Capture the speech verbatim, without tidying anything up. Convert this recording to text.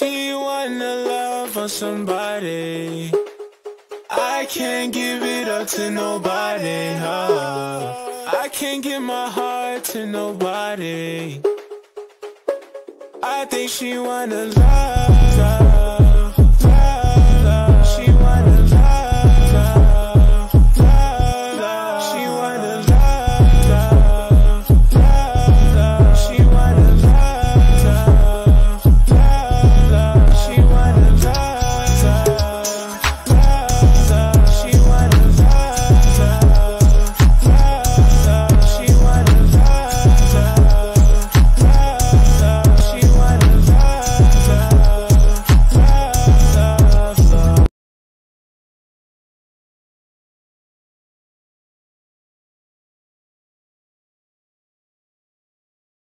she wanna love on somebody. I can't give it up to nobody. Oh. I can't give my heart to nobody. I think she wanna love.